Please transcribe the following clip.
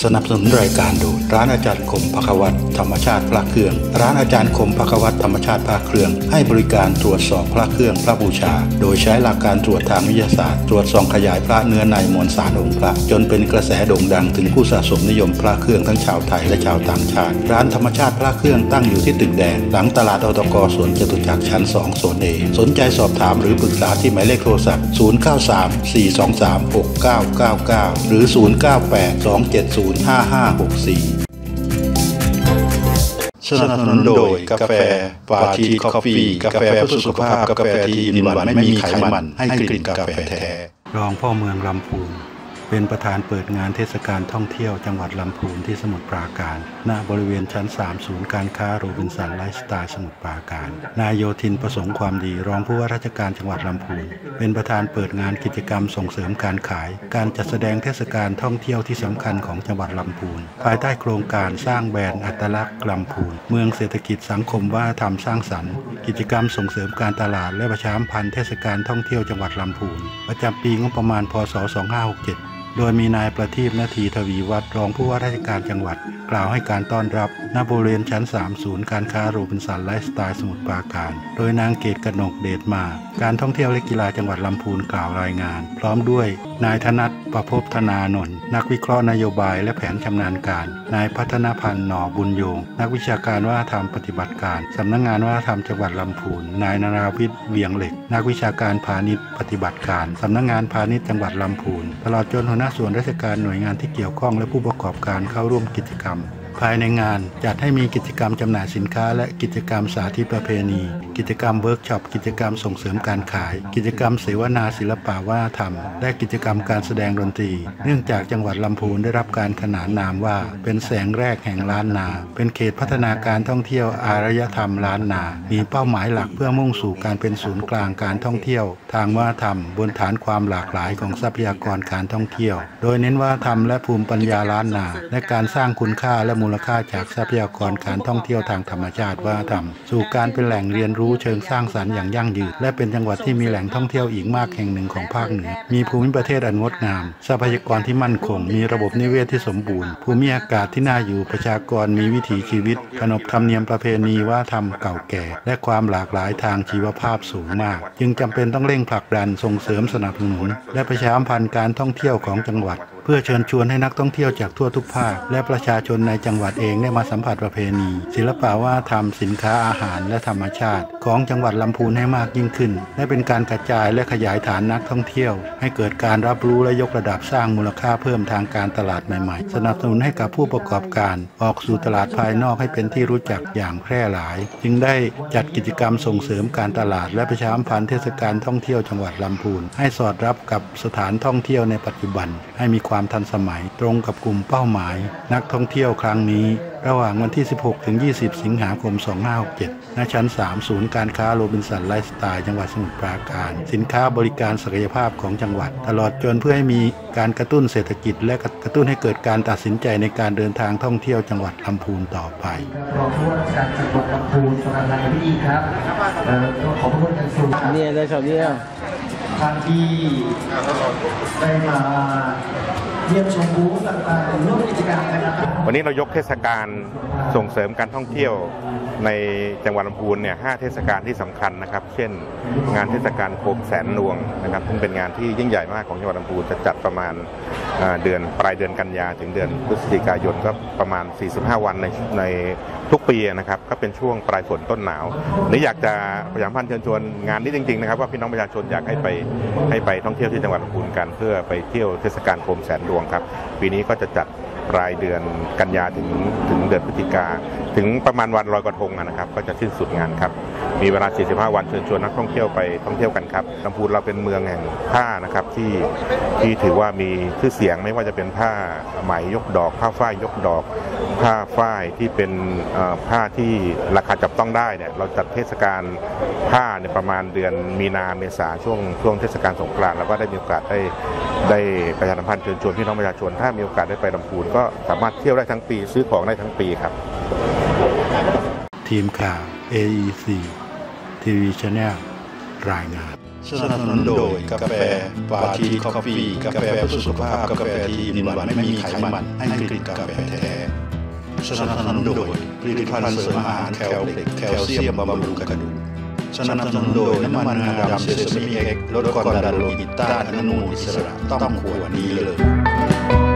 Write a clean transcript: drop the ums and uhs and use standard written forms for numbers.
สนับสนุนรายการโดยร้านอาจารย์คมภควัตรธรรมชาติพระเครื่องร้านอาจารย์คมภควัตรธรรมชาติพระเครื่องให้บริการตรวจสอบพระเครื่องพระบูชาโดยใช้หลักการตรวจทางวิทยาศาสตร์ตรวจส่องขยายพระเนื้อในมวลสารองค์พระจนเป็นกระแสโด่งดังถึงผู้สะสมนิยมพระเครื่องทั้งชาวไทยและชาวต่างชาติร้านธรรมชาติพระเครื่องตั้งอยู่ที่ตึกแดงหลังตลาดอตกสวนจตุจักรชั้น2โซน A สนใจสอบถามหรือปรึกษาที่หมายเลขโทรศัพท์0934236999หรือ0982705564สนับสนุนโดยกาแฟปาทีคอฟฟี่กาแฟเพื่อสุขภาพกาแฟที่อินวันไม่มีไขมันให้กลิ่นกาแฟแท้รองพ่อเมืองลำพูนเป็นประธานเปิดงานเทศกาลท่องเที่ยวจังหวัดลำพูนที่สมุทรปราการณบริเวณชั้น3ศูนย์การค้าโรบินสันไลฟ์สไตล์สมุทรปราการนายโยธินประสงค์ความดีรองผู้ว่าราชการจังหวัดลำพูนเป็นประธานเปิดงานกิจกรรมส่งเสริมการขายการจัดแสดงเทศกาลท่องเที่ยวที่สำคัญของจังหวัดลำพูนภายใต้โครงการสร้างแบรนด์อัตลักษณ์ลำพูนเมืองเศรษฐกิจสังคมวัฒนธรรมสร้างสรรค์กิจกรรมส่งเสริมการตลาดและประชาสัมพันธ์เทศกาลท่องเที่ยวจังหวัดลำพูนประจำปีงบประมาณพ.ศ. 2567โดยมีนายประทีปนาทีทวีวัฒน์รองผู้ว่าราชการจังหวัดกล่าวให้การต้อนรับณบริเวณชั้น3ศูนย์การค้าโรบินสันไลฟ์สไตล์สมุทรปราการโดยนางเกตกนกเดชมาการท่องเที่ยวและกีฬาจังหวัดลำพูนกล่าวรายงานพร้อมด้วยนายธนัทประภพธนานนท์นักวิเคราะห์นโยบายและแผนชำนาญการนายพัฒนพันธ์หน่อบุญโยงนักวิชาการวัฒนธรรมปฏิบัติการสำนักงานวัฒนธรรมจังหวัดลำพูนนายนราวิทย์เวียงเหล็กนักวิชาการพาณิชย์ปฏิบัติการสำนักงานพาณิชย์จังหวัดลำพูนตลอดจนหัวหน้าส่วนราชการหน่วยงานที่เกี่ยวข้องและผู้ประกอบการเข้าร่วมกิจกรรมภายในงานจัดให้มีกิจกรรมจำหน่ายสินค้าและกิจกรรมสาธิตประเพณีกิจกรรมเวิร์กช็อปกิจกรรมส่งเสริมการขายกิจกรรมเสวนาศิลปะวัฒนธรรมและกิจกรรมการแสดงดนตรีเนื่องจากจังหวัดลำพูนได้รับการขนานนามว่าเป็นแสงแรกแห่งล้านนาเป็นเขตพัฒนาการท่องเที่ยวอารยธรรมล้านนามีเป้าหมายหลักเพื่อมุ่งสู่การเป็นศูนย์กลางการท่องเที่ยวทางวัฒนธรรมบนฐานความหลากหลายของทรัพยากรการท่องเที่ยวโดยเน้นวัฒนธรรมและภูมิปัญญาล้านนาและการสร้างคุณค่าและมูลค่าจากทรัพยากรการท่องเที่ยวทางธรรมชาติวัฒนธรรมสู่การเป็นแหล่งเรียนรู้เชิงสร้างสรรค์อย่างยั่งยืนและเป็นจังหวัดที่มีแหล่งท่องเที่ยวอีกมากแห่งหนึ่งของภาคเหนือมีภูมิประเทศอันงดงามทรัพยากรที่มั่นคงมีระบบนิเวศที่สมบูรณ์ภูมิอากาศที่น่าอยู่ประชากรมีวิถีชีวิตขนบธรรมเนียมประเพณีวัฒนธรรมเก่าแก่และความหลากหลายทางชีวภาพสูงมากจึงจำเป็นต้องเร่งผลักดันส่งเสริมสนับสนุนและประชาสัมพันธ์การท่องเที่ยวของจังหวัดเพื่อเชิญชวนให้นักท่องเที่ยวจากทั่วทุกภาคและประชาชนในจังหวัดเองได้มาสัมผัสประเพณีศิลปะวัฒนธรรมสินค้าอาหารและธรรมชาติของจังหวัดลำพูนให้มากยิ่งขึ้นและเป็นการกระจายและขยายฐานนักท่องเที่ยวให้เกิดการรับรู้และยกระดับสร้างมูลค่าเพิ่มทางการตลาดใหม่ๆสนับสนุนให้กับผู้ประกอบการออกสู่ตลาดภายนอกให้เป็นที่รู้จักอย่างแพร่หลายจึงได้จัดกิจกรรมส่งเสริมการตลาดและประชาสัมพันธ์เทศกาลท่องเที่ยวจังหวัดลำพูนให้สอดรับกับสถานท่องเที่ยวในปัจจุบันให้มีความทันสมัยตรงกับกลุ่มเป้าหมายนักท่องเที่ยวครั้งนี้ระหว่างวันที่16ถึง20สิงหาคม2567ณชั้น3ศูนย์การค้าโรบินสันไลฟ์สไตล์จังหวัดสมุทรปราการสินค้าบริการศักยภาพของจังหวัดตลอดจนเพื่อให้มีการกระตุ้นเศรษฐกิจและกระตุ้นให้เกิดการตัดสินใจในการเดินทางท่องเที่ยวจังหวัดลำพูนต่อไปรองผู้ว่าราชการจังหวัดลำพูนสำนักงานพิธีครับขอบพระคุณอย่างสูงเนี่ยได้ครับเนี่ยท่านที่ได้มาเยี่ยมชมบูธต่างๆร่วมกิจกรรมนะครับวันนี้เรายกเทศกาลส่งเสริมการท่องเที่ยวในจังหวัดลำพูนเนี่ย5เทศกาลที่สำคัญนะครับเช่นงานเทศกาลโคมแสนหลวงนะครับซึ่งเป็นงานที่ยิ่งใหญ่มากของจังหวัดลำพูนจะจัดประมาณปลายเดือนกันยาถึงเดือนพฤศจิกายนก็ประมาณ45วันในทุกปีนะครับก็เป็นช่วงปลายฝนต้นหนาวนี่อยากจะประชาสัมพันธ์เชิญชวนงานนี้จริงๆนะครับว่าพี่น้องประชาชนอยากให้ไปท่องเที่ยวที่จังหวัดลำพูนกันเพื่อไปเที่ยวเทศกาลโคมแสนหลวงครับปีนี้ก็จะจัดปลายเดือนกันยาถึงเดือนพฤศจิกาถึงประมาณวันลอยกระทงนะครับก็จะสิ้นสุดงานครับมีเวลา45วันเชิญชวนนักท่องเที่ยวไปท่องเที่ยวกันครับลำพูนเราเป็นเมืองแห่งผ้านะครับที่ถือว่ามีชื่อเสียงไม่ว่าจะเป็นผ้าไหมยกดอกผ้าฝ้ายยกดอกผ้าฝ้ายที่เป็นผ้าที่ราคาจับต้องได้เนี่ยเราจัดเทศกาลผ้าเนี่ยประมาณเดือนมีนาเมษาช่วงเทศกาลสงกรานต์แล้วก็ได้มีโอกาสได้ประชาสัมพันธ์เชิญชวนพี่น้องประชาชนถ้ามีโอกาสได้ไปลำพูนก็สามารถเที่ยวได้ทั้งปีซื้อของได้ทั้งปีครับทีมข่าว AEC TV Channel รายงานสนับสนุนโดยกาแฟปาทีคอฟฟี่กาแฟเพื่อสุขภาพกาแฟที่มีหวานไม่มีไขมันให้กลิ่นกาแฟแท้สนับสนุนโดยผลิตภัณฑ์เสริมอาหารแคลเล็กแคลเซียมบำรุงกระดูกสนับสนุนโดยน้ำมันงาดำเซซามิเอ็กซ์ลดความดันโลหิตต้านอนุมูลอิสระต้องขวดนี้เลย